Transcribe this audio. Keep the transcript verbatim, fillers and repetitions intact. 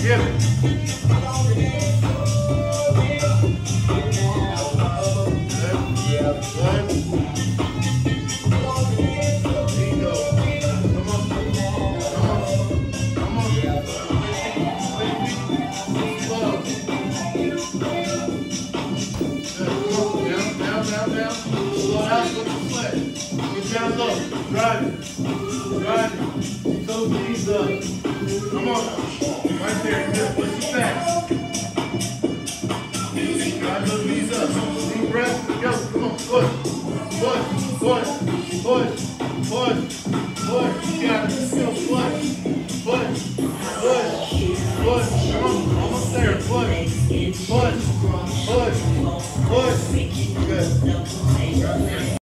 Give it. Good. There you go. Come on. Come on. Come on. Slow. Good. Come on. Down, down, down, down. Slow down with the sled. Get down low. Drive it. Drive it. Toe knees up. Come on. Right there. Good. Push it back. Drive those knees up. Deep breath. Go. Come on. Push. Push. Push. Push. Push. Push. You got it.